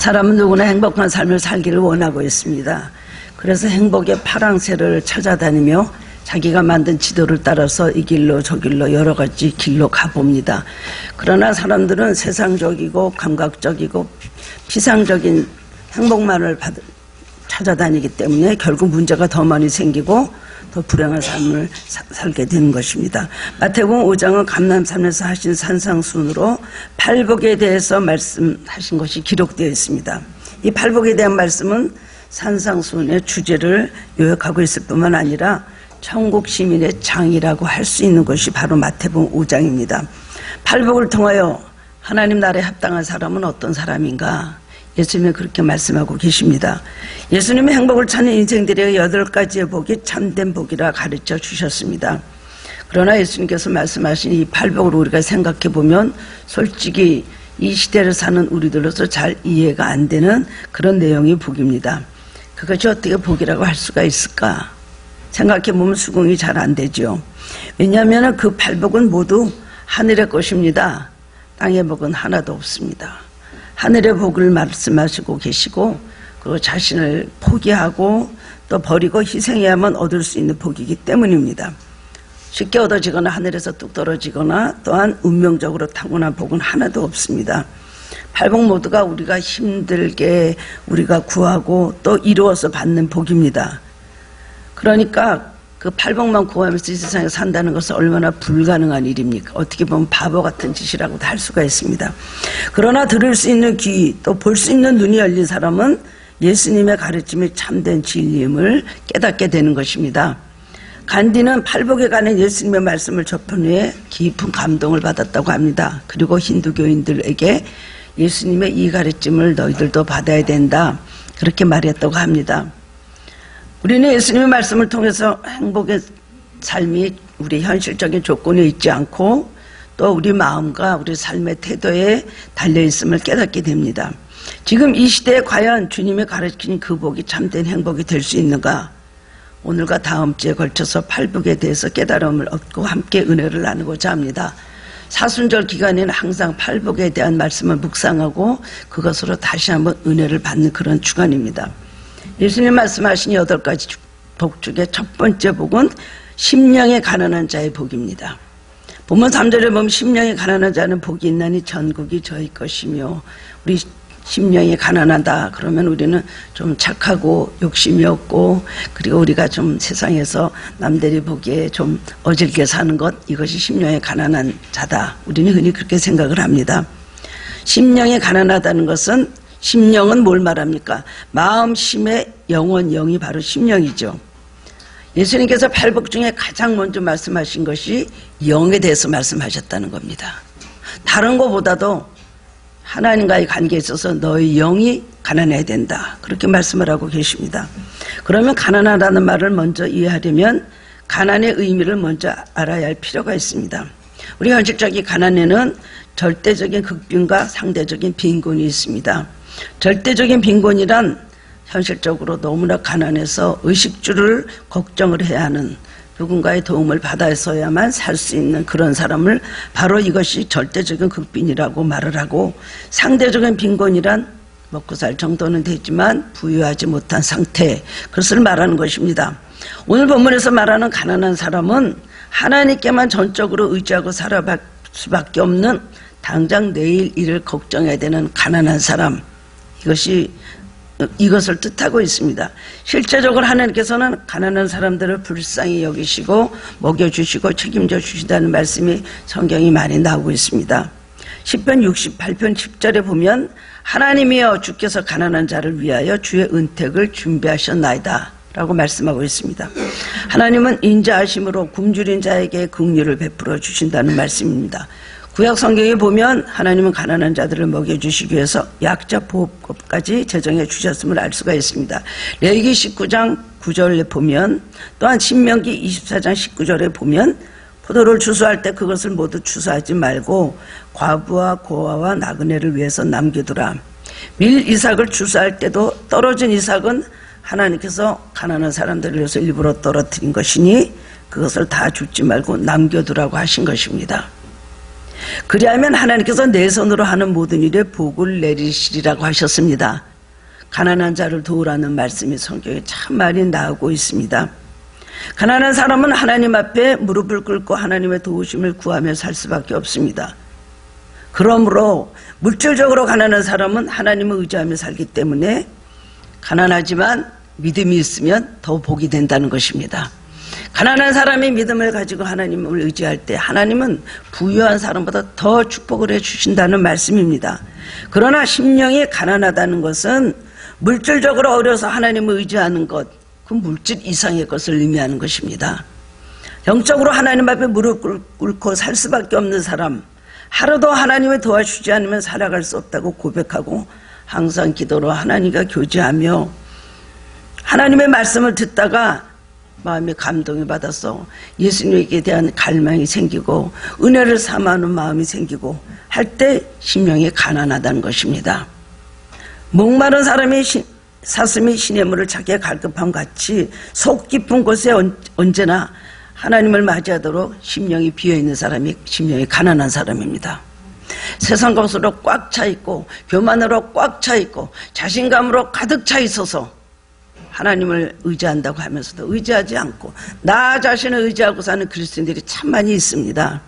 사람은 누구나 행복한 삶을 살기를 원하고 있습니다. 그래서 행복의 파랑새를 찾아다니며 자기가 만든 지도를 따라서 이 길로 저 길로 여러 가지 길로 가봅니다. 그러나 사람들은 세상적이고 감각적이고 피상적인 행복만을 찾아다니기 때문에 결국 문제가 더 많이 생기고 더 불행한 삶을 살게 되는 것입니다. 마태복음 5장은 감람산에서 하신 산상순으로 팔복에 대해서 말씀하신 것이 기록되어 있습니다. 이 팔복에 대한 말씀은 산상순의 주제를 요약하고 있을 뿐만 아니라 천국 시민의 장이라고 할 수 있는 것이 바로 마태복음 5장입니다. 팔복을 통하여 하나님 나라에 합당한 사람은 어떤 사람인가? 예수님은 그렇게 말씀하고 계십니다. 예수님의 행복을 찾는 인생들에게 8가지의 복이 참된 복이라 가르쳐 주셨습니다. 그러나 예수님께서 말씀하신 이 팔복을 우리가 생각해 보면 솔직히 이 시대를 사는 우리들로서 잘 이해가 안 되는 그런 내용이 복입니다. 그것이 어떻게 복이라고 할 수가 있을까? 생각해 보면 수긍이 잘 안 되죠. 왜냐하면 그 팔복은 모두 하늘의 것입니다. 땅의 복은 하나도 없습니다. 하늘의 복을 말씀하시고 계시고 그 자신을 포기하고 또 버리고 희생해야만 얻을 수 있는 복이기 때문입니다. 쉽게 얻어지거나 하늘에서 뚝 떨어지거나 또한 운명적으로 타고난 복은 하나도 없습니다. 팔복 모두가 우리가 힘들게 우리가 구하고 또 이루어서 받는 복입니다. 그러니까 그 팔복만 구하면서 이 세상에 산다는 것은 얼마나 불가능한 일입니까? 어떻게 보면 바보 같은 짓이라고도 할 수가 있습니다. 그러나 들을 수 있는 귀, 또 볼 수 있는 눈이 열린 사람은 예수님의 가르침이 참된 진리임을 깨닫게 되는 것입니다. 간디는 팔복에 관한 예수님의 말씀을 접한 후에 깊은 감동을 받았다고 합니다. 그리고 힌두교인들에게 예수님의 이 가르침을 너희들도 받아야 된다, 그렇게 말했다고 합니다. 우리는 예수님의 말씀을 통해서 행복의 삶이 우리 현실적인 조건에 있지 않고 또 우리 마음과 우리 삶의 태도에 달려있음을 깨닫게 됩니다. 지금 이 시대에 과연 주님이 가르친 그 복이 참된 행복이 될 수 있는가? 오늘과 다음 주에 걸쳐서 팔복에 대해서 깨달음을 얻고 함께 은혜를 나누고자 합니다. 사순절 기간에는 항상 팔복에 대한 말씀을 묵상하고 그것으로 다시 한번 은혜를 받는 그런 주간입니다. 예수님 말씀하신 8가지 복 중에 첫 번째 복은 심령이 가난한 자의 복입니다. 본문 3절에 보면 심령이 가난한 자는 복이 있나니 전국이 저희 것이며, 우리 심령이 가난하다 그러면 우리는 좀 착하고 욕심이 없고 그리고 우리가 좀 세상에서 남들이 보기에 좀 어질게 사는 것, 이것이 심령이 가난한 자다. 우리는 흔히 그렇게 생각을 합니다. 심령이 가난하다는 것은, 심령은 뭘 말합니까? 마음, 심의 영혼, 영이 바로 심령이죠. 예수님께서 팔복 중에 가장 먼저 말씀하신 것이 영에 대해서 말씀하셨다는 겁니다. 다른 것보다도 하나님과의 관계에 있어서 너의 영이 가난해야 된다, 그렇게 말씀을 하고 계십니다. 그러면 가난하다는 말을 먼저 이해하려면 가난의 의미를 먼저 알아야 할 필요가 있습니다. 우리 현실적인 가난에는 절대적인 극빈과 상대적인 빈곤이 있습니다. 절대적인 빈곤이란 현실적으로 너무나 가난해서 의식주를 걱정을 해야 하는, 누군가의 도움을 받아서야만 살 수 있는 그런 사람을 바로 이것이 절대적인 극빈이라고 말을 하고, 상대적인 빈곤이란 먹고 살 정도는 되지만 부유하지 못한 상태, 그것을 말하는 것입니다. 오늘 본문에서 말하는 가난한 사람은 하나님께만 전적으로 의지하고 살아갈 수밖에 없는, 당장 내일 일을 걱정해야 되는 가난한 사람, 이것을 뜻하고 있습니다. 실제적으로 하나님께서는 가난한 사람들을 불쌍히 여기시고 먹여주시고 책임져 주신다는 말씀이 성경이 많이 나오고 있습니다. 시편 68편 10절에 보면 하나님이여 주께서 가난한 자를 위하여 주의 은택을 준비하셨나이다 라고 말씀하고 있습니다. 하나님은 인자하심으로 굶주린 자에게 긍휼을 베풀어 주신다는 말씀입니다. 구약 성경에 보면 하나님은 가난한 자들을 먹여주시기 위해서 약자 보호법까지 제정해 주셨음을 알 수가 있습니다. 레위기 19장 9절에 보면, 또한 신명기 24장 19절에 보면 포도를 추수할 때 그것을 모두 추수하지 말고 과부와 고아와 나그네를 위해서 남겨두라. 밀 이삭을 추수할 때도 떨어진 이삭은 하나님께서 가난한 사람들을 위해서 일부러 떨어뜨린 것이니 그것을 다 줍지 말고 남겨두라고 하신 것입니다. 그리하면 하나님께서 내 손으로 하는 모든 일에 복을 내리시리라고 하셨습니다. 가난한 자를 도우라는 말씀이 성경에 참 많이 나오고 있습니다. 가난한 사람은 하나님 앞에 무릎을 꿇고 하나님의 도우심을 구하며 살 수밖에 없습니다. 그러므로 물질적으로 가난한 사람은 하나님을 의지하며 살기 때문에 가난하지만 믿음이 있으면 더 복이 된다는 것입니다. 가난한 사람이 믿음을 가지고 하나님을 의지할 때 하나님은 부유한 사람보다 더 축복을 해주신다는 말씀입니다. 그러나 심령이 가난하다는 것은 물질적으로 어려서 하나님을 의지하는 것, 그 물질 이상의 것을 의미하는 것입니다. 영적으로 하나님 앞에 무릎 꿇고 살 수밖에 없는 사람, 하루도 하나님을 도와주지 않으면 살아갈 수 없다고 고백하고 항상 기도로 하나님과 교제하며 하나님의 말씀을 듣다가 마음에 감동을 받아서 예수님에게 대한 갈망이 생기고 은혜를 삼아하는 마음이 생기고 할 때 심령이 가난하다는 것입니다. 목마른 사람이 사슴이 시냇물을 찾기에 갈급함 같이 속 깊은 곳에 언제나 하나님을 맞이하도록 심령이 비어있는 사람이 심령이 가난한 사람입니다. 세상 것으로 꽉 차 있고 교만으로 꽉 차 있고 자신감으로 가득 차 있어서 하나님을 의지한다고 하면서도 의지하지 않고 나 자신을 의지하고 사는 그리스도인들이 참 많이 있습니다.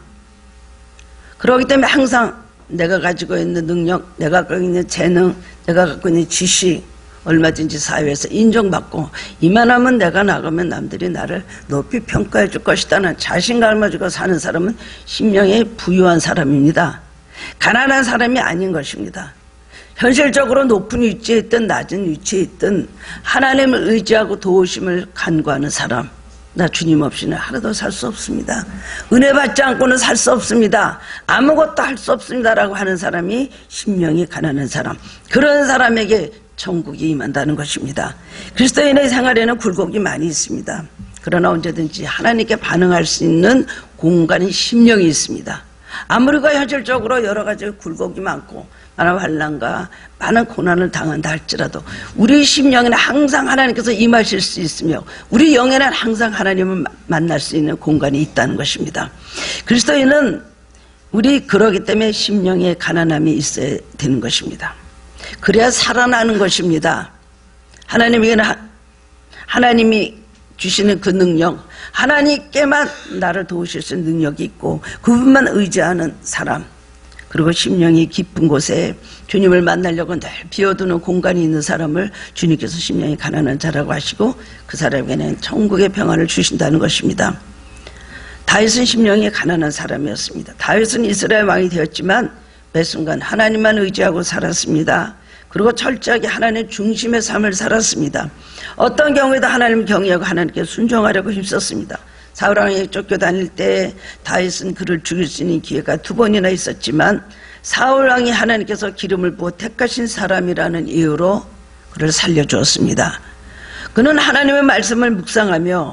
그렇기 때문에 항상 내가 가지고 있는 능력, 내가 갖고 있는 재능, 내가 갖고 있는 지식 얼마든지 사회에서 인정받고 이만하면 내가 나가면 남들이 나를 높이 평가해 줄 것이다는 자신감을 가지고 사는 사람은 심령이 부유한 사람입니다. 가난한 사람이 아닌 것입니다. 현실적으로 높은 위치에 있든 낮은 위치에 있든 하나님을 의지하고 도우심을 간구하는 사람, 나 주님 없이는 하루도 살 수 없습니다. 은혜 받지 않고는 살 수 없습니다. 아무것도 할 수 없습니다라고 하는 사람이 심령이 가난한 사람, 그런 사람에게 천국이 임한다는 것입니다. 그리스도인의 생활에는 굴곡이 많이 있습니다. 그러나 언제든지 하나님께 반응할 수 있는 공간이 심령이 있습니다. 아무리 현실적으로 여러 가지 굴곡이 많고 많은 환난과 많은 고난을 당한다 할지라도 우리 심령에는 항상 하나님께서 임하실 수 있으며 우리 영에는 항상 하나님을 만날 수 있는 공간이 있다는 것입니다. 그리스도인은 우리 그러기 때문에 심령에 가난함이 있어야 되는 것입니다. 그래야 살아나는 것입니다. 하나님에게는 하나님이 주시는 그 능력, 하나님께만 나를 도우실 수 있는 능력이 있고 그분만 의지하는 사람, 그리고 심령이 깊은 곳에 주님을 만나려고 늘 비워두는 공간이 있는 사람을 주님께서 심령이 가난한 자라고 하시고 그 사람에게는 천국의 평안을 주신다는 것입니다. 다윗은 심령이 가난한 사람이었습니다. 다윗은 이스라엘 왕이 되었지만 매 순간 하나님만 의지하고 살았습니다. 그리고 철저하게 하나님 중심의 삶을 살았습니다. 어떤 경우에도 하나님 경외하고 하나님께 순종하려고 힘썼습니다. 사울왕이 쫓겨다닐 때 다윗은 그를 죽일 수 있는 기회가 2번이나 있었지만 사울왕이 하나님께서 기름을 부어 택하신 사람이라는 이유로 그를 살려주었습니다. 그는 하나님의 말씀을 묵상하며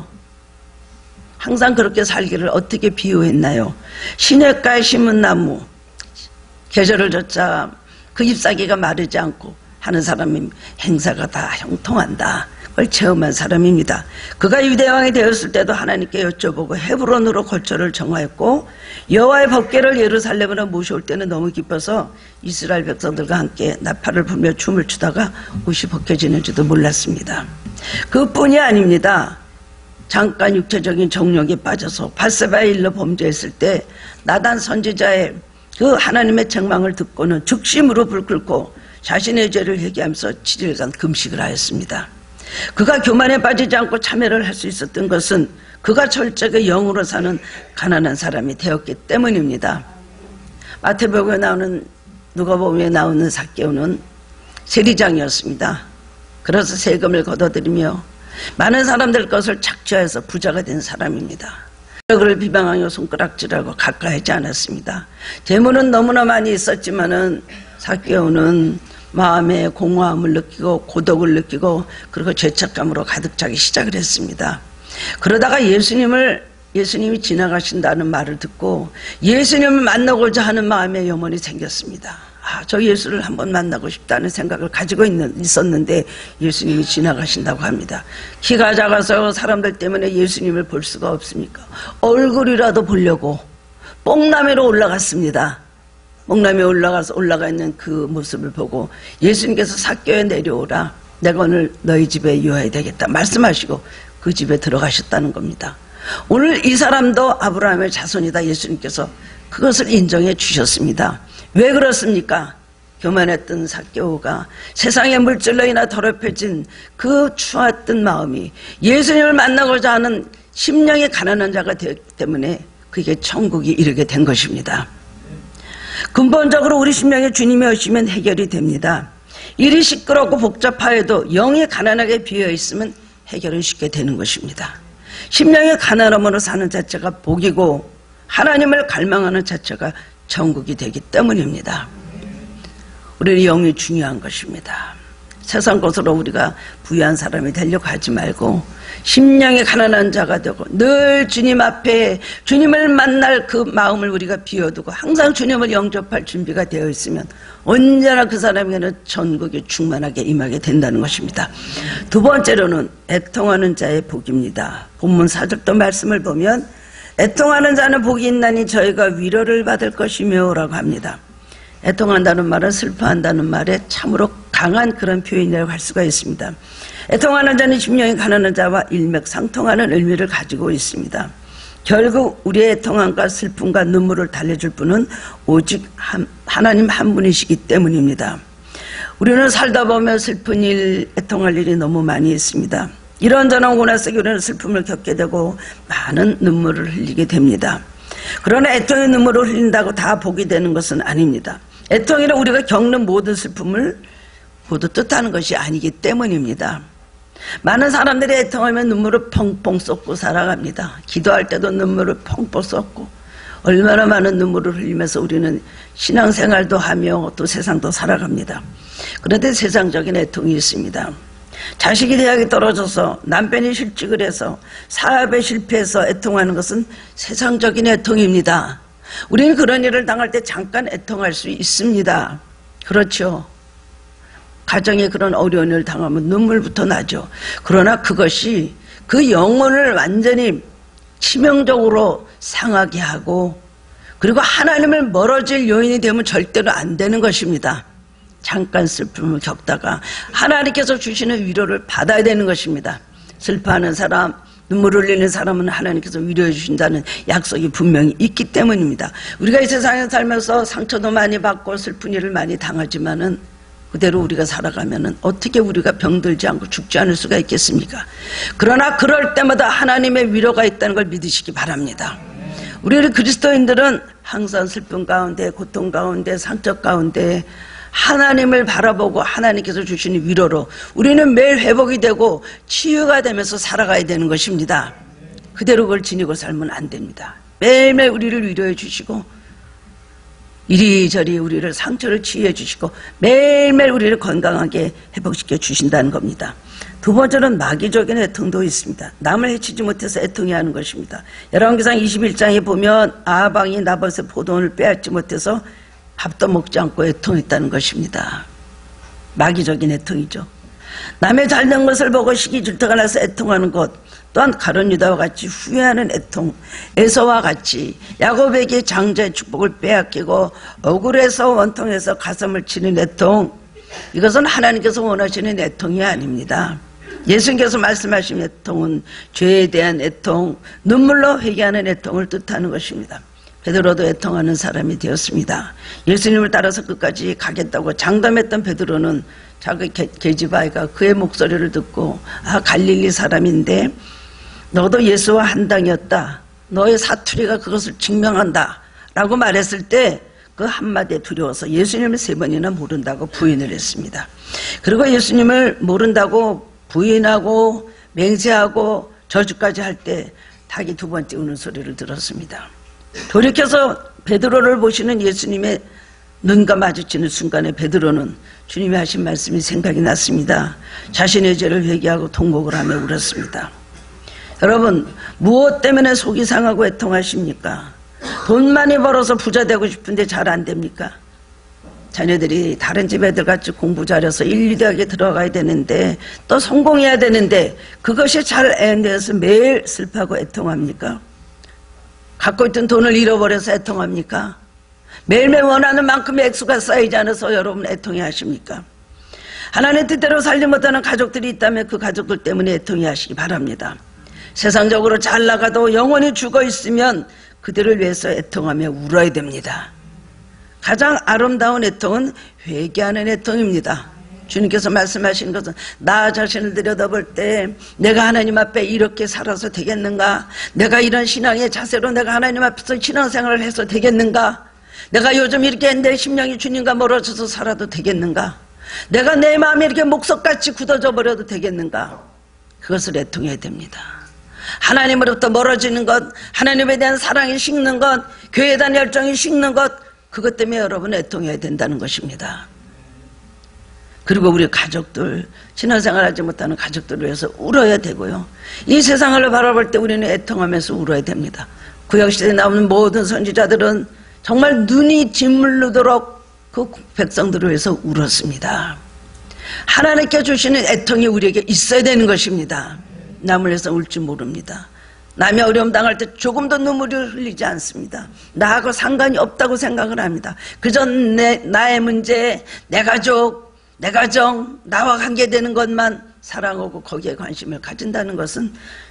항상 그렇게 살기를 어떻게 비유했나요? 시냇가에 심은 나무, 계절을 좇아 그 잎사귀가 마르지 않고 하는 사람의 행사가 다 형통한다. 그걸 체험한 사람입니다. 그가 유대왕이 되었을 때도 하나님께 여쭤보고 헤브론으로 거처를 정하였고 여호와의 법궤를 예루살렘으로 모셔올 때는 너무 기뻐서 이스라엘 백성들과 함께 나팔을 불며 춤을 추다가 옷이 벗겨지는지도 몰랐습니다. 그뿐이 아닙니다. 잠깐 육체적인 정욕에 빠져서 밧세바의 일로 범죄했을 때 나단 선지자의 그 하나님의 책망을 듣고는 즉시 무릎을 꿇고 자신의 죄를 회개하면서 7일간 금식을 하였습니다. 그가 교만에 빠지지 않고 참회를 할 수 있었던 것은 그가 철저하게 영으로 사는 가난한 사람이 되었기 때문입니다. 마태복음에 나오는 누가복음에 나오는 삭개오는 세리장이었습니다. 그래서 세금을 걷어들이며 많은 사람들 것을 착취해서 부자가 된 사람입니다. 그를 비방하며 손가락질하고 가까이 하지 않았습니다. 재물은 너무나 많이 있었지만은 삭개오는 마음에 공허함을 느끼고 고독을 느끼고 그리고 죄책감으로 가득 차기 시작을 했습니다. 그러다가 예수님이 지나가신다는 말을 듣고 예수님을 만나고자 하는 마음에 염원이 생겼습니다. 저 예수를 한번 만나고 싶다는 생각을 가지고 있었는데 예수님이 지나가신다고 합니다. 키가 작아서 사람들 때문에 예수님을 볼 수가 없습니까? 얼굴이라도 보려고 뽕나무로 올라갔습니다. 뽕나무에 올라가 있는 그 모습을 보고 예수님께서 삭개에 내려오라. 내가 오늘 너희 집에 유하야 되겠다 말씀하시고 그 집에 들어가셨다는 겁니다. 오늘 이 사람도 아브라함의 자손이다. 예수님께서 그것을 인정해 주셨습니다. 왜 그렇습니까? 교만했던 삭개오가 세상의 물질로 인하 더럽혀진 그 추웠던 마음이 예수님을 만나고자 하는 심령이 가난한 자가 되었기 때문에 그게 천국이 이르게 된 것입니다. 근본적으로 우리 심령에 주님이 오시면 해결이 됩니다. 일이 시끄럽고 복잡하여도 영이 가난하게 비어있으면 해결은 쉽게 되는 것입니다. 심령이 가난함으로 사는 자체가 복이고 하나님을 갈망하는 자체가 천국이 되기 때문입니다. 우리의 영이 중요한 것입니다. 세상 것으로 우리가 부유한 사람이 되려고 하지 말고 심령이 가난한 자가 되고 늘 주님 앞에 주님을 만날 그 마음을 우리가 비워두고 항상 주님을 영접할 준비가 되어 있으면 언제나 그 사람에게는 천국이 충만하게 임하게 된다는 것입니다. 두 번째로는 애통하는 자의 복입니다. 본문 4절도 말씀을 보면 애통하는 자는 복이 있나니 저희가 위로를 받을 것이며 라고 합니다. 애통한다는 말은 슬퍼한다는 말에 참으로 강한 그런 표현이라고 할 수가 있습니다. 애통하는 자는 심령이 가난한 자와 일맥상통하는 의미를 가지고 있습니다. 결국 우리의 애통함과 슬픔과 눈물을 달래줄 분은 오직 하나님 한 분이시기 때문입니다. 우리는 살다 보면 슬픈 일, 애통할 일이 너무 많이 있습니다. 이런저런 고난 속에 우리는 슬픔을 겪게 되고 많은 눈물을 흘리게 됩니다. 그러나 애통의 눈물을 흘린다고 다 복이 되는 것은 아닙니다. 애통이란 우리가 겪는 모든 슬픔을 모두 뜻하는 것이 아니기 때문입니다. 많은 사람들이 애통하면 눈물을 펑펑 쏟고 살아갑니다. 기도할 때도 눈물을 펑펑 쏟고 얼마나 많은 눈물을 흘리면서 우리는 신앙생활도 하며 또 세상도 살아갑니다. 그런데 세상적인 애통이 있습니다. 자식이 대학에 떨어져서 남편이 실직을 해서 사업에 실패해서 애통하는 것은 세상적인 애통입니다. 우리는 그런 일을 당할 때 잠깐 애통할 수 있습니다. 그렇죠. 가정에 그런 어려운 일을 당하면 눈물부터 나죠. 그러나 그것이 그 영혼을 완전히 치명적으로 상하게 하고 그리고 하나님을 멀어질 요인이 되면 절대로 안 되는 것입니다. 잠깐 슬픔을 겪다가 하나님께서 주시는 위로를 받아야 되는 것입니다. 슬퍼하는 사람, 눈물을 흘리는 사람은 하나님께서 위로해 주신다는 약속이 분명히 있기 때문입니다. 우리가 이 세상에 살면서 상처도 많이 받고 슬픈 일을 많이 당하지만은 그대로 우리가 살아가면은 어떻게 우리가 병들지 않고 죽지 않을 수가 있겠습니까? 그러나 그럴 때마다 하나님의 위로가 있다는 걸 믿으시기 바랍니다. 우리 그리스도인들은 항상 슬픔 가운데, 고통 가운데, 상처 가운데 하나님을 바라보고 하나님께서 주시는 위로로 우리는 매일 회복이 되고 치유가 되면서 살아가야 되는 것입니다. 그대로 그걸 지니고 살면 안 됩니다. 매일매일 우리를 위로해 주시고 이리저리 우리를 상처를 치유해 주시고 매일매일 우리를 건강하게 회복시켜 주신다는 겁니다. 두 번째는 마귀적인 애통도 있습니다. 남을 해치지 못해서 애통해 하는 것입니다. 열왕기상 21장에 보면 아방이 나봇의 포도원을 빼앗지 못해서 밥도 먹지 않고 애통했다는 것입니다. 마귀적인 애통이죠. 남의 잘된 것을 보고 시기 질투가 나서 애통하는 것, 또한 가룟 유다와 같이 후회하는 애통, 에서와 같이 야곱에게 장자의 축복을 빼앗기고 억울해서 원통해서 가슴을 치는 애통, 이것은 하나님께서 원하시는 애통이 아닙니다. 예수님께서 말씀하신 애통은 죄에 대한 애통, 눈물로 회개하는 애통을 뜻하는 것입니다. 베드로도 애통하는 사람이 되었습니다. 예수님을 따라서 끝까지 가겠다고 장담했던 베드로는 자기 계집아이가 그의 목소리를 듣고 갈릴리 사람인데 너도 예수와 한 당이었다. 너의 사투리가 그것을 증명한다 라고 말했을 때 그 한마디에 두려워서 예수님을 3번이나 모른다고 부인을 했습니다. 그리고 예수님을 모른다고 부인하고 맹세하고 저주까지 할 때 닭이 2번째 우는 소리를 들었습니다. 돌이켜서 베드로를 보시는 예수님의 눈과 마주치는 순간에 베드로는 주님이 하신 말씀이 생각이 났습니다. 자신의 죄를 회개하고 통곡을 하며 울었습니다. 여러분, 무엇 때문에 속이 상하고 애통하십니까? 돈 많이 벌어서 부자 되고 싶은데 잘 안 됩니까? 자녀들이 다른 집 애들같이 공부 잘해서 1, 2대학에 들어가야 되는데 또 성공해야 되는데 그것이 잘 안 돼서 매일 슬퍼하고 애통합니까? 갖고 있던 돈을 잃어버려서 애통합니까? 매일매일 원하는 만큼의 액수가 쌓이지 않아서 여러분 애통해 하십니까? 하나님의 뜻대로 살지 못하는 가족들이 있다면 그 가족들 때문에 애통해 하시기 바랍니다. 세상적으로 잘 나가도 영원히 죽어 있으면 그들을 위해서 애통하며 울어야 됩니다. 가장 아름다운 애통은 회개하는 애통입니다. 주님께서 말씀하신 것은 나 자신을 들여다볼 때 내가 하나님 앞에 이렇게 살아서 되겠는가? 내가 이런 신앙의 자세로 내가 하나님 앞에서 신앙생활을 해서 되겠는가? 내가 요즘 이렇게 내 심령이 주님과 멀어져서 살아도 되겠는가? 내가 내 마음이 이렇게 목석같이 굳어져 버려도 되겠는가? 그것을 애통해야 됩니다. 하나님으로부터 멀어지는 것, 하나님에 대한 사랑이 식는 것, 교회에 대한 열정이 식는 것, 그것 때문에 여러분 애통해야 된다는 것입니다. 그리고 우리 가족들, 신앙생활하지 못하는 가족들을 위해서 울어야 되고요. 이 세상을 바라볼 때 우리는 애통하면서 울어야 됩니다. 구약시대에 나오는 모든 선지자들은 정말 눈이 짓물르도록 그 백성들을 위해서 울었습니다. 하나님께 주시는 애통이 우리에게 있어야 되는 것입니다. 남을 위해서 울지 모릅니다. 남이 어려움 당할 때 조금도 눈물을 흘리지 않습니다. 나하고 상관이 없다고 생각을 합니다. 그저 나의 문제, 내 가족, 내 가정, 나와 관계되는 것만 사랑하고 거기에 관심을 가진다는 것은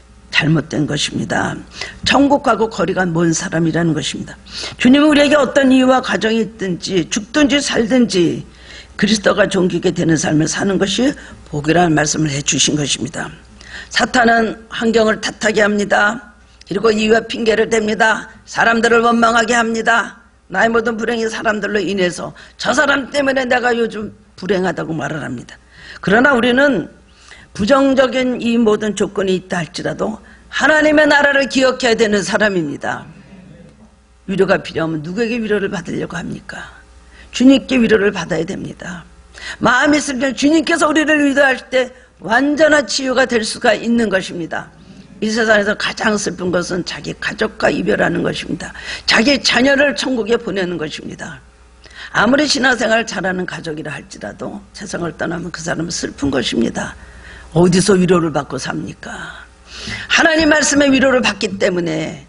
잘못된 것입니다. 천국하고 거리가 먼 사람이라는 것입니다. 주님은 우리에게 어떤 이유와 가정이 있든지 죽든지 살든지 그리스도가 존귀게 되는 삶을 사는 것이 복이라는 말씀을 해주신 것입니다. 사탄은 환경을 탓하게 합니다. 그리고 이유와 핑계를 댑니다. 사람들을 원망하게 합니다. 나의 모든 불행이 사람들로 인해서 저 사람 때문에 내가 요즘 불행하다고 말을 합니다. 그러나 우리는 부정적인 이 모든 조건이 있다 할지라도 하나님의 나라를 기억해야 되는 사람입니다. 위로가 필요하면 누구에게 위로를 받으려고 합니까? 주님께 위로를 받아야 됩니다. 마음이 있을 때 주님께서 우리를 위로할 때 완전한 치유가 될 수가 있는 것입니다. 이 세상에서 가장 슬픈 것은 자기 가족과 이별하는 것입니다. 자기 자녀를 천국에 보내는 것입니다. 아무리 신앙생활 잘하는 가족이라 할지라도 세상을 떠나면 그 사람은 슬픈 것입니다. 어디서 위로를 받고 삽니까? 하나님 말씀의 위로를 받기 때문에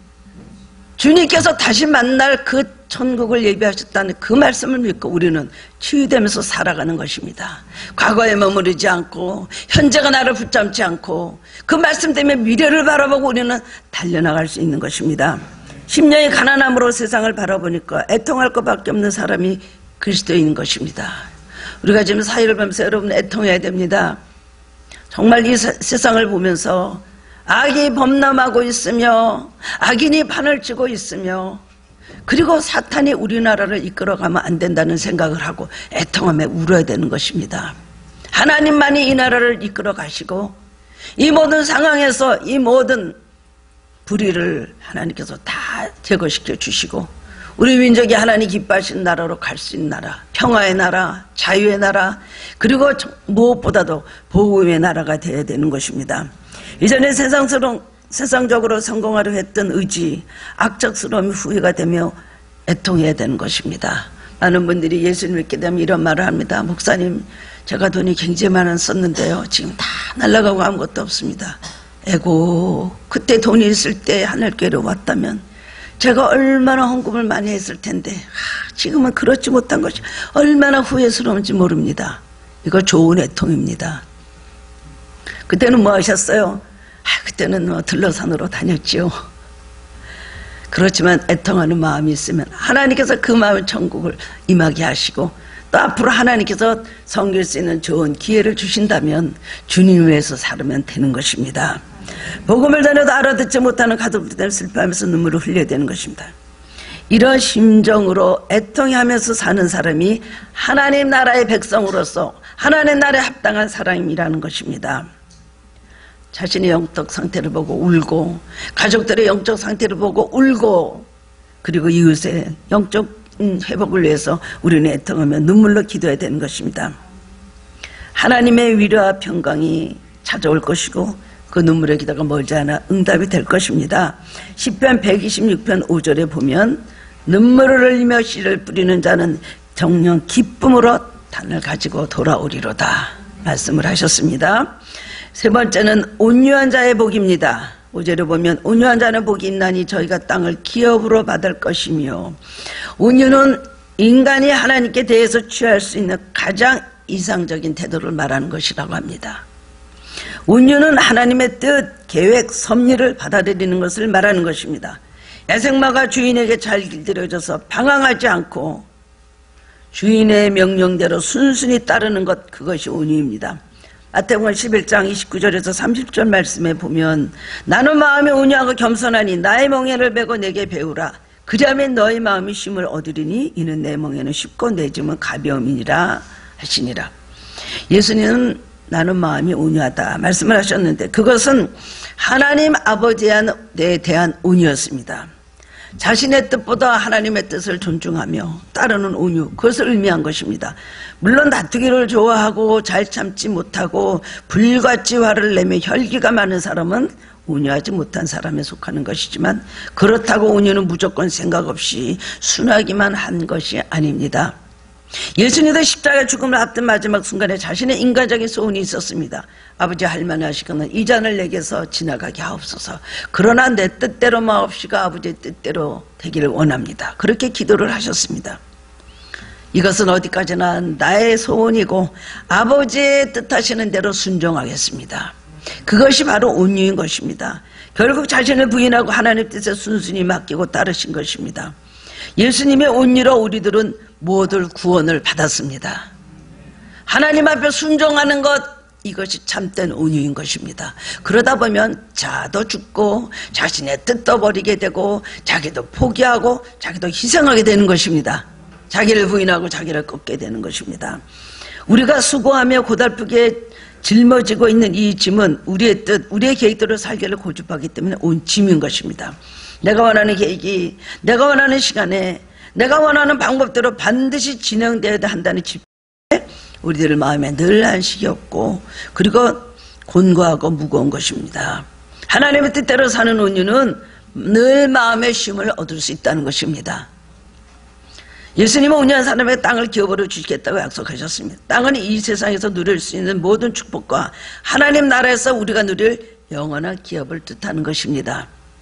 주님께서 다시 만날 그 천국을 예비하셨다는 그 말씀을 믿고 우리는 치유되면서 살아가는 것입니다. 과거에 머무르지 않고 현재가 나를 붙잡지 않고 그 말씀 때문에 미래를 바라보고 우리는 달려나갈 수 있는 것입니다. 심령이 가난함으로 세상을 바라보니까 애통할 것밖에 없는 사람이 그리스도인 것입니다. 우리가 지금 사회를 보면서 여러분 애통해야 됩니다. 정말 이 세상을 보면서 악이 범람하고 있으며 악인이 판을 치고 있으며 그리고 사탄이 우리나라를 이끌어가면 안 된다는 생각을 하고 애통하며 울어야 되는 것입니다. 하나님만이 이 나라를 이끌어 가시고 이 모든 상황에서 이 모든 불의를 하나님께서 다 제거시켜 주시고 우리 민족이 하나님 기뻐하시는 나라로 갈 수 있는 나라, 평화의 나라, 자유의 나라, 그리고 무엇보다도 복음의 나라가 되어야 되는 것입니다. 이전에 세상적으로 성공하려 했던 의지, 악적스러움이 후회가 되며 애통해야 되는 것입니다. 많은 분들이 예수님 믿게 되면 이런 말을 합니다. 목사님, 제가 돈이 굉장히 많이 썼는데요. 지금 다 날아가고 아무것도 없습니다. 에고, 그때 돈이 있을 때 하늘교회로 왔다면 제가 얼마나 헌금을 많이 했을 텐데 지금은 그렇지 못한 것이 얼마나 후회스러운지 모릅니다. 이거 좋은 애통입니다. 그때는 뭐 하셨어요? 그때는 들러산으로 다녔지요. 그렇지만 애통하는 마음이 있으면 하나님께서 그 마음의 천국을 임하게 하시고 또 앞으로 하나님께서 섬길 수 있는 좋은 기회를 주신다면 주님 위해서 살면 되는 것입니다. 복음을 전해도 알아듣지 못하는 가족들 때문에 슬퍼하면서 눈물을 흘려야 되는 것입니다. 이런 심정으로 애통하면서 사는 사람이 하나님 나라의 백성으로서 하나님 나라에 합당한 사람이라는 것입니다. 자신의 영적 상태를 보고 울고 가족들의 영적 상태를 보고 울고 그리고 이웃의 영적 회복을 위해서 우리는 애통하며 눈물로 기도해야 되는 것입니다. 하나님의 위로와 평강이 찾아올 것이고 그 눈물의 기도가 멀지 않아 응답이 될 것입니다. 시편 126편 5절에 보면 눈물을 흘리며 씨를 뿌리는 자는 정녕 기쁨으로 단을 가지고 돌아오리로다 말씀을 하셨습니다. 세 번째는 온유한 자의 복입니다. 5절에 보면 온유한 자는 복이 있나니 저희가 땅을 기업으로 받을 것이며, 온유는 인간이 하나님께 대해서 취할 수 있는 가장 이상적인 태도를 말하는 것이라고 합니다. 온유는 하나님의 뜻, 계획, 섭리를 받아들이는 것을 말하는 것입니다. 야생마가 주인에게 잘 길들여져서 방황하지 않고 주인의 명령대로 순순히 따르는 것, 그것이 온유입니다. 마태복음 11장 29절에서 30절 말씀에 보면 나는 마음이 온유하고 겸손하니 나의 멍에를 메고 내게 배우라. 그리하면 너의 마음이 쉼을 얻으리니 이는 내 멍에는 쉽고 내 짐은 가벼움이니라 하시니라. 예수님은 나는 마음이 온유하다 말씀을 하셨는데, 그것은 하나님 아버지에 대한 온유였습니다. 자신의 뜻보다 하나님의 뜻을 존중하며 따르는 온유, 그것을 의미한 것입니다. 물론 다투기를 좋아하고 잘 참지 못하고 불같이 화를 내며 혈기가 많은 사람은 온유하지 못한 사람에 속하는 것이지만, 그렇다고 온유는 무조건 생각 없이 순하기만 한 것이 아닙니다. 예수님도 십자가 죽음을 앞둔 마지막 순간에 자신의 인간적인 소원이 있었습니다. 아버지, 할만하시거든 이 잔을 내게서 지나가게 하옵소서. 그러나 내 뜻대로 마옵시가 아버지의 뜻대로 되기를 원합니다. 그렇게 기도를 하셨습니다. 이것은 어디까지나 나의 소원이고 아버지의 뜻하시는 대로 순종하겠습니다. 그것이 바로 온유인 것입니다. 결국 자신을 부인하고 하나님 뜻에 순순히 맡기고 따르신 것입니다. 예수님의 온유로 우리들은 모두 구원을 받았습니다. 하나님 앞에 순종하는 것, 이것이 참된 온유인 것입니다. 그러다 보면 자도 죽고 자신의 뜻도 버리게 되고 자기도 포기하고 자기도 희생하게 되는 것입니다. 자기를 부인하고 자기를 꺾게 되는 것입니다. 우리가 수고하며 고달프게 짊어지고 있는 이 짐은 우리의 뜻, 우리의 계획대로 살기를 고집하기 때문에 온 짐인 것입니다. 내가 원하는 계획이 내가 원하는 시간에 내가 원하는 방법대로 반드시 진행되어야 한다는 집에 우리들 마음에 늘 안식이 없고, 그리고 곤고하고 무거운 것입니다. 하나님의 뜻대로 사는 온유는 늘 마음의 쉼을 얻을 수 있다는 것입니다. 예수님은 온유한 사람에게 땅을 기업으로 주시겠다고 약속하셨습니다. 땅은 이 세상에서 누릴 수 있는 모든 축복과 하나님 나라에서 우리가 누릴 영원한 기업을 뜻하는 것입니다.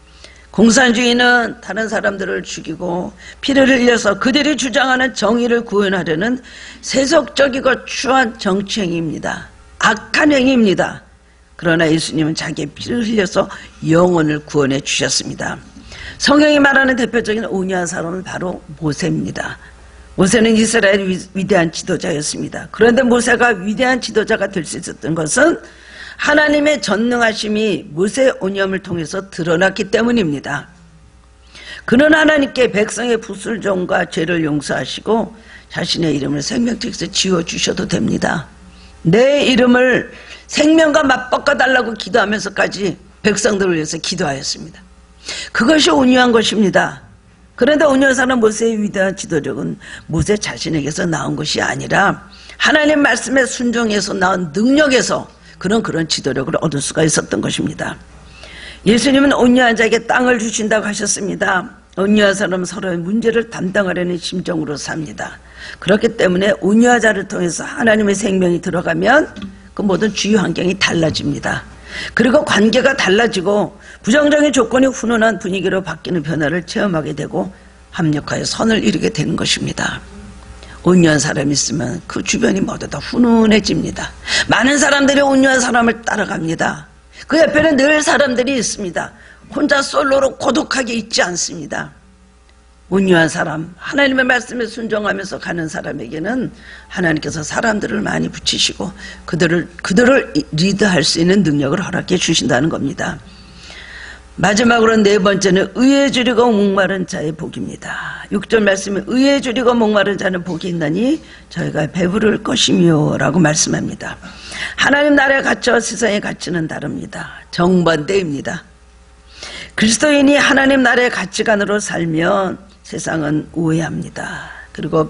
공산주의는 다른 사람들을 죽이고 피를 흘려서 그들이 주장하는 정의를 구현하려는 세속적이고 추한 정치행위입니다. 악한 행위입니다. 그러나 예수님은 자기의 피를 흘려서 영혼을 구원해 주셨습니다. 성경이 말하는 대표적인 온유한 사람은 바로 모세입니다. 모세는 이스라엘의 위대한 지도자였습니다. 그런데 모세가 위대한 지도자가 될 수 있었던 것은 하나님의 전능하심이 모세의 온유함을 통해서 드러났기 때문입니다. 그는 하나님께 백성의 부슬종과 죄를 용서하시고 자신의 이름을 생명책에서 지워주셔도 됩니다. 내 이름을 생명과 맞바꿔달라고 기도하면서까지 백성들을 위해서 기도하였습니다. 그것이 온유한 것입니다. 그런데 온유한 사람 모세의 위대한 지도력은 모세 자신에게서 나온 것이 아니라 하나님 말씀에 순종해서 나온 능력에서 그런 지도력을 얻을 수가 있었던 것입니다. 예수님은 온유한 자에게 땅을 주신다고 하셨습니다. 온유한 사람은 서로의 문제를 담당하려는 심정으로 삽니다. 그렇기 때문에 온유한 자를 통해서 하나님의 생명이 들어가면 그 모든 주위 환경이 달라집니다. 그리고 관계가 달라지고 부정적인 조건이 훈훈한 분위기로 바뀌는 변화를 체험하게 되고 합력하여 선을 이루게 되는 것입니다. 온유한 사람이 있으면 그 주변이 모두 다 훈훈해집니다. 많은 사람들이 온유한 사람을 따라갑니다. 그 옆에는 늘 사람들이 있습니다. 혼자 솔로로 고독하게 있지 않습니다. 온유한 사람, 하나님의 말씀에 순종하면서 가는 사람에게는 하나님께서 사람들을 많이 붙이시고 그들을 리드할 수 있는 능력을 허락해 주신다는 겁니다. 마지막으로 네 번째는 의에 줄이고 목마른 자의 복입니다. 6절 말씀에 의에 줄이고 목마른 자는 복이 있나니 저희가 배부를 것이며 라고 말씀합니다. 하나님 나라의 가치와 세상의 가치는 다릅니다. 정반대입니다. 그리스도인이 하나님 나라의 가치관으로 살면 세상은 오해합니다. 그리고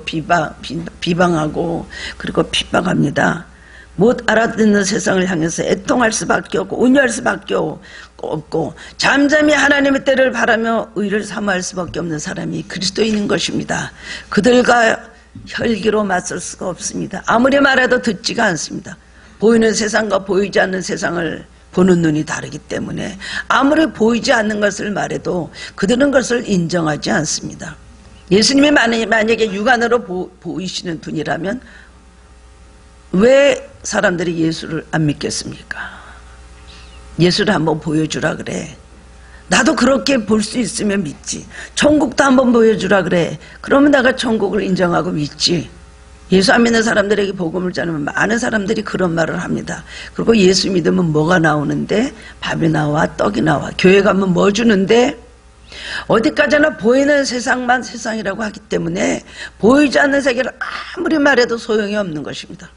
비방하고 그리고 핍박합니다. 못 알아듣는 세상을 향해서 애통할 수밖에 없고 온유할 수밖에 없고 잠잠히 하나님의 때를 바라며 의를 사모할 수밖에 없는 사람이 그리스도인인 것입니다. 그들과 혈기로 맞설 수가 없습니다. 아무리 말해도 듣지가 않습니다. 보이는 세상과 보이지 않는 세상을 보는 눈이 다르기 때문에 아무리 보이지 않는 것을 말해도 그들은 그것을 인정하지 않습니다. 예수님이 만약에 육안으로 보이시는 분이라면 왜 사람들이 예수를 안 믿겠습니까? 예수를 한번 보여주라 그래. 나도 그렇게 볼 수 있으면 믿지. 천국도 한번 보여주라 그래. 그러면 내가 천국을 인정하고 믿지. 예수 안 믿는 사람들에게 복음을 전하면 많은 사람들이 그런 말을 합니다. 그리고 예수 믿으면 뭐가 나오는데? 밥이 나와, 떡이 나와. 교회 가면 뭐 주는데? 어디까지나 보이는 세상만 세상이라고 하기 때문에 보이지 않는 세계를 아무리 말해도 소용이 없는 것입니다.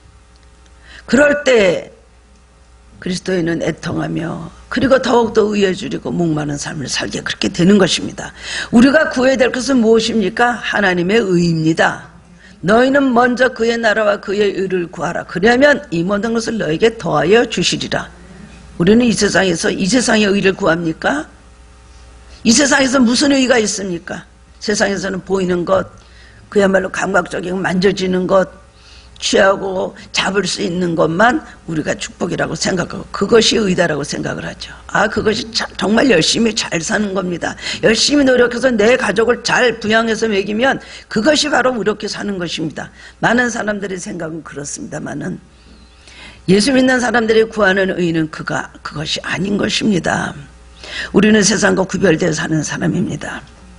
그럴 때 그리스도인은 애통하며 그리고 더욱더 의에 줄이고 목마른 삶을 살게 그렇게 되는 것입니다. 우리가 구해야 될 것은 무엇입니까? 하나님의 의입니다. 너희는 먼저 그의 나라와 그의 의를 구하라. 그러면 이 모든 것을 너에게 더하여 주시리라. 우리는 이 세상에서 이 세상의 의를 구합니까? 이 세상에서 무슨 의가 있습니까? 세상에서는 보이는 것, 그야말로 감각적이고 만져지는 것, 취하고 잡을 수 있는 것만 우리가 축복이라고 생각하고 그것이 의다라고 생각을 하죠. 그것이 정말 열심히 잘 사는 겁니다. 열심히 노력해서 내 가족을 잘 부양해서 먹이면 그것이 바로 이렇게 사는 것입니다. 많은 사람들의 생각은 그렇습니다만은 예수 믿는 사람들이 구하는 의는 그것이 아닌 것입니다. 우리는 세상과 구별되어 사는 사람입니다.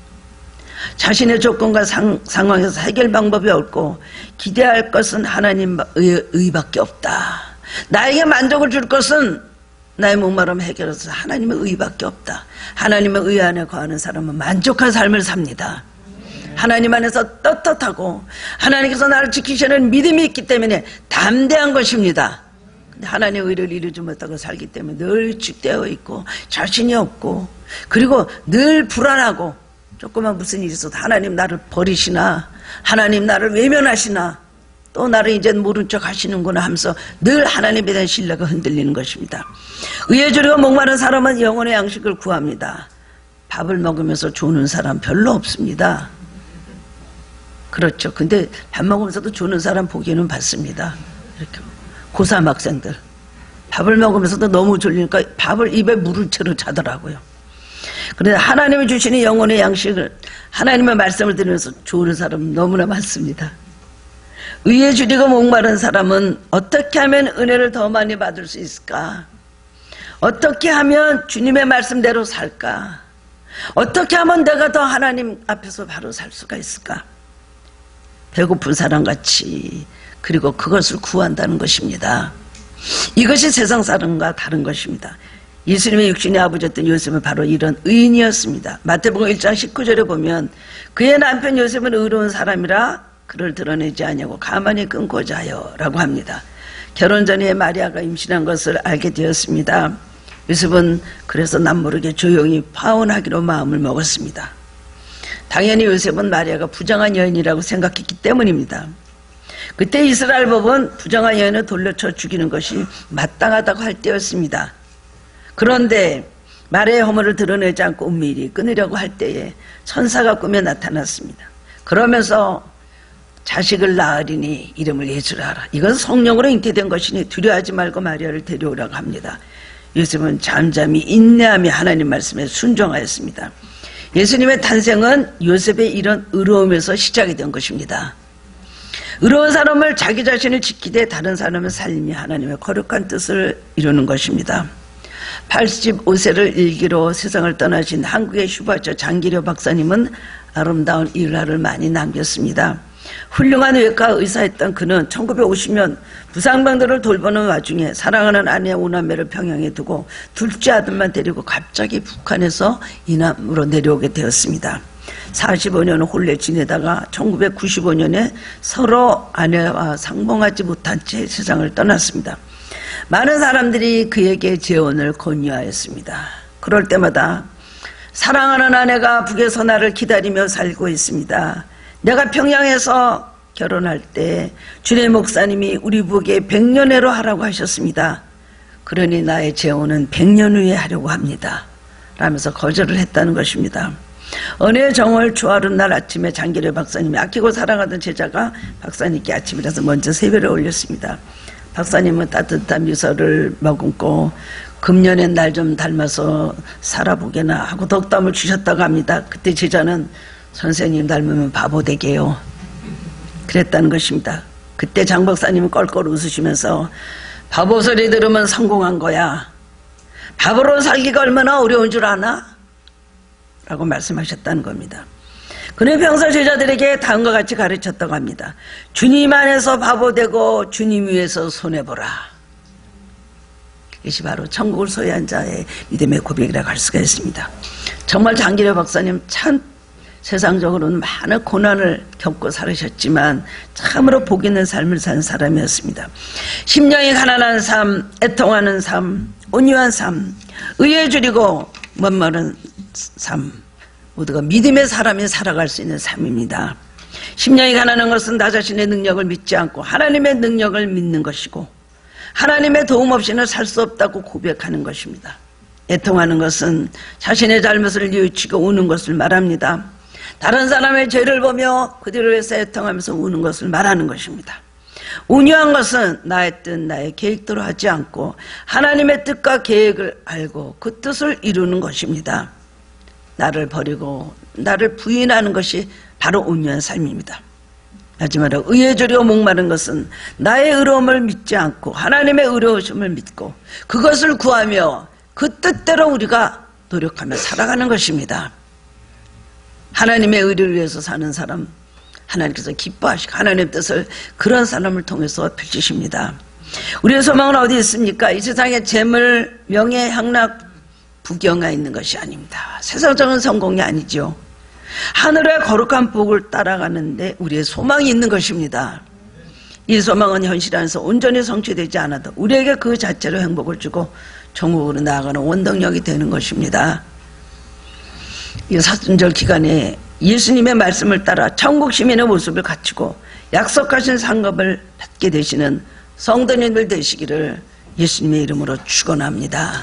자신의 조건과 상황에서 해결 방법이 없고 기대할 것은 하나님의 의밖에 없다. 나에게 만족을 줄 것은 나의 목마름 해결해서 하나님의 의밖에 없다. 하나님의 의 안에 거하는 사람은 만족한 삶을 삽니다. 하나님 안에서 떳떳하고 하나님께서 나를 지키시는 믿음이 있기 때문에 담대한 것입니다. 근데 하나님의 의를 이루지 못하고 살기 때문에 늘 축되어 있고 자신이 없고 그리고 늘 불안하고 조그만 무슨 일이 있어도 하나님 나를 버리시나 하나님 나를 외면하시나 또 나를 이제 모른 척 하시는구나 하면서 늘 하나님에 대한 신뢰가 흔들리는 것입니다. 의에 줄이고 목마른 사람은 영혼의 양식을 구합니다. 밥을 먹으면서 조는 사람 별로 없습니다. 그렇죠. 근데 밥 먹으면서도 조는 사람 보기에는 봤습니다. 이렇게 고3 학생들 밥을 먹으면서도 너무 졸리니까 밥을 입에 물을 채로 자더라고요. 그런데 하나님이 주시는 영혼의 양식을 하나님의 말씀을 들으면서 좋은 사람은 너무나 많습니다. 의에 줄이고 목마른 사람은 어떻게 하면 은혜를 더 많이 받을 수 있을까? 어떻게 하면 주님의 말씀대로 살까? 어떻게 하면 내가 더 하나님 앞에서 바로 살 수가 있을까? 배고픈 사람같이 그리고 그것을 구한다는 것입니다. 이것이 세상 사람과 다른 것입니다. 예수님의 육신의 아버지였던 요셉은 바로 이런 의인이었습니다. 마태복음 1장 19절에 보면 그의 남편 요셉은 의로운 사람이라 그를 드러내지 아니하고 가만히 끊고자 하여 라고 합니다. 결혼 전에 마리아가 임신한 것을 알게 되었습니다. 요셉은 그래서 남모르게 조용히 파혼하기로 마음을 먹었습니다. 당연히 요셉은 마리아가 부정한 여인이라고 생각했기 때문입니다. 그때 이스라엘 법은 부정한 여인을 돌려쳐 죽이는 것이 마땅하다고 할 때였습니다. 그런데 마리아의 허물을 드러내지 않고 은밀히 끊으려고 할 때에 천사가 꿈에 나타났습니다. 그러면서 자식을 낳으리니 이름을 예수라 하라. 이것은 성령으로 잉태된 것이니 두려워하지 말고 마리아를 데려오라고 합니다. 요셉은 잠잠히 인내하며 하나님 말씀에 순종하였습니다. 예수님의 탄생은 요셉의 이런 의로움에서 시작이 된 것입니다. 의로운 사람을 자기 자신을 지키되 다른 사람을 살리며 하나님의 거룩한 뜻을 이루는 것입니다. 85세를 일기로 세상을 떠나신 한국의 슈바처 장기려 박사님은 아름다운 일화를 많이 남겼습니다. 훌륭한 외과 의사였던 그는 1950년 부상병들을 돌보는 와중에 사랑하는 아내 오남매를 평양에 두고 둘째 아들만 데리고 갑자기 북한에서 이남으로 내려오게 되었습니다. 45년을 홀래 지내다가 1995년에 서로 아내와 상봉하지 못한 채 세상을 떠났습니다. 많은 사람들이 그에게 재혼을 권유하였습니다. 그럴 때마다 사랑하는 아내가 북에서 나를 기다리며 살고 있습니다. 내가 평양에서 결혼할 때 주례 목사님이 우리 부부에게 100년회로 하라고 하셨습니다. 그러니 나의 재혼은 100년 후에 하려고 합니다. 라면서 거절을 했다는 것입니다. 은혜의 정월 초하룻 날 아침에 장기려 박사님이 아끼고 사랑하던 제자가 박사님께 아침이라서 먼저 세배를 올렸습니다. 박사님은 따뜻한 미소를 머금고 금년엔 날 좀 닮아서 살아보게나 하고 덕담을 주셨다고 합니다. 그때 제자는 선생님 닮으면 바보 되게요. 그랬다는 것입니다. 그때 장 박사님은 껄껄 웃으시면서 바보 소리 들으면 성공한 거야. 바보로 살기가 얼마나 어려운 줄 아나? 라고 말씀하셨다는 겁니다. 그는 평소 제자들에게 다음과 같이 가르쳤다고 합니다. 주님 안에서 바보 되고 주님 위에서 손해보라. 이것이 바로 천국을 소유한 자의 믿음의 고백이라고 할 수가 있습니다. 정말 장기려 박사님 참 세상적으로는 많은 고난을 겪고 살으셨지만 참으로 복 있는 삶을 산 사람이었습니다. 심령이 가난한 삶, 애통하는 삶, 온유한 삶, 의에 줄이고 멋모른 삶, 모두가 믿음의 사람이 살아갈 수 있는 삶입니다. 심령이 가난한 것은 나 자신의 능력을 믿지 않고 하나님의 능력을 믿는 것이고 하나님의 도움 없이는 살 수 없다고 고백하는 것입니다. 애통하는 것은 자신의 잘못을 뉘우치고 우는 것을 말합니다. 다른 사람의 죄를 보며 그들을 위해서 애통하면서 우는 것을 말하는 것입니다. 온유한 것은 나의 뜻, 나의 계획대로 하지 않고 하나님의 뜻과 계획을 알고 그 뜻을 이루는 것입니다. 나를 버리고 나를 부인하는 것이 바로 온유한 삶입니다. 마지막으로 의에 줄이고 목마른 것은 나의 의로움을 믿지 않고 하나님의 의로우심을 믿고 그것을 구하며 그 뜻대로 우리가 노력하며 살아가는 것입니다. 하나님의 의를 위해서 사는 사람, 하나님께서 기뻐하시고 하나님의 뜻을 그런 사람을 통해서 펼치십니다. 우리의 소망은 어디 있습니까? 이 세상에 재물, 명예, 향락, 부경에 있는 것이 아닙니다. 세상적인 성공이 아니죠. 하늘의 거룩한 복을 따라가는데 우리의 소망이 있는 것입니다. 이 소망은 현실 안에서 온전히 성취되지 않아도 우리에게 그 자체로 행복을 주고 천국으로 나아가는 원동력이 되는 것입니다. 이 사순절 기간에 예수님의 말씀을 따라 천국 시민의 모습을 갖추고 약속하신 상급을 받게 되시는 성도님들 되시기를 예수님의 이름으로 축원합니다.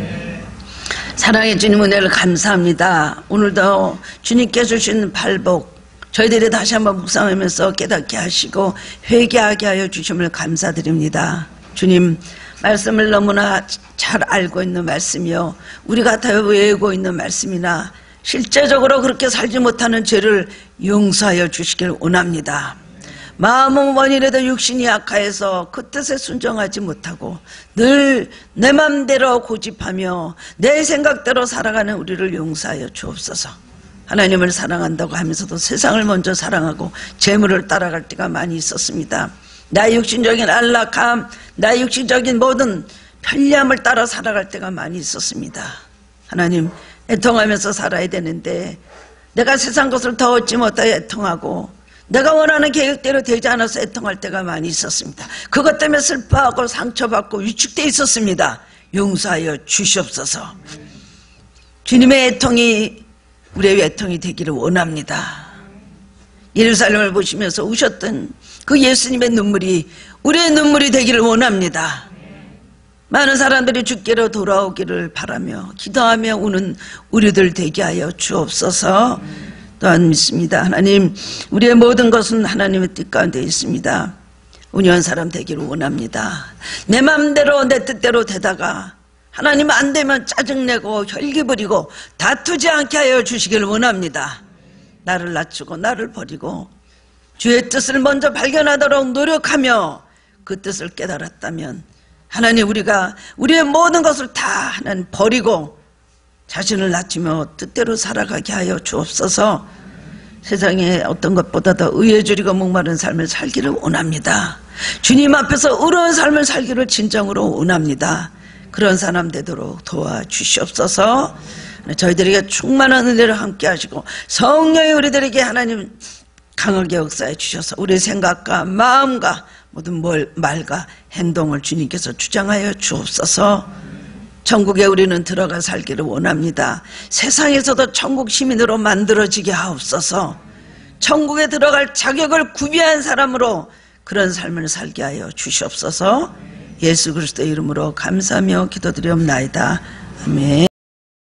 사랑해 주님 은혜를 감사합니다. 오늘도 주님께 주신 발복 저희들이 다시 한번 묵상하면서 깨닫게 하시고 회개하게 하여 주심을 감사드립니다. 주님 말씀을 너무나 잘 알고 있는 말씀이요 우리가 다 외우고 있는 말씀이나 실제적으로 그렇게 살지 못하는 죄를 용서하여 주시길 원합니다. 마음은 원이라도 육신이 약하여서 그 뜻에 순종하지 못하고 늘 내 맘대로 고집하며 내 생각대로 살아가는 우리를 용서하여 주옵소서. 하나님을 사랑한다고 하면서도 세상을 먼저 사랑하고 재물을 따라갈 때가 많이 있었습니다. 나의 육신적인 안락함, 나의 육신적인 모든 편리함을 따라 살아갈 때가 많이 있었습니다. 하나님 애통하면서 살아야 되는데 내가 세상 것을 더 얻지 못하여 애통하고 내가 원하는 계획대로 되지 않아서 애통할 때가 많이 있었습니다. 그것 때문에 슬퍼하고 상처받고 위축되어 있었습니다. 용서하여 주시옵소서. 주님의 애통이 우리의 애통이 되기를 원합니다. 예루살렘을 보시면서 우셨던 그 예수님의 눈물이 우리의 눈물이 되기를 원합니다. 많은 사람들이 주께로 돌아오기를 바라며 기도하며 우는 우리들 되게 하여 주옵소서. 또한 믿습니다. 하나님 우리의 모든 것은 하나님의 뜻 가운데 있습니다. 온유한 사람 되기를 원합니다. 내 마음대로 내 뜻대로 되다가 하나님 안 되면 짜증내고 혈기 부리고 다투지 않게 하여 주시기를 원합니다. 나를 낮추고 나를 버리고 주의 뜻을 먼저 발견하도록 노력하며 그 뜻을 깨달았다면 하나님 우리가 우리의 모든 것을 다 하나님 버리고 자신을 낮추며 뜻대로 살아가게 하여 주옵소서. 세상에 어떤 것보다 더 의에 줄이고 목마른 삶을 살기를 원합니다. 주님 앞에서 의로운 삶을 살기를 진정으로 원합니다. 그런 사람 되도록 도와주시옵소서. 저희들에게 충만한 은혜를 함께 하시고 성령이 우리들에게 하나님 강하게 역사해 주셔서 우리 생각과 마음과 모든 말과 행동을 주님께서 주장하여 주옵소서. 천국에 우리는 들어가 살기를 원합니다. 세상에서도 천국 시민으로 만들어지게 하옵소서. 천국에 들어갈 자격을 구비한 사람으로 그런 삶을 살게 하여 주시옵소서. 예수 그리스도의 이름으로 감사하며 기도드리옵나이다. 아멘.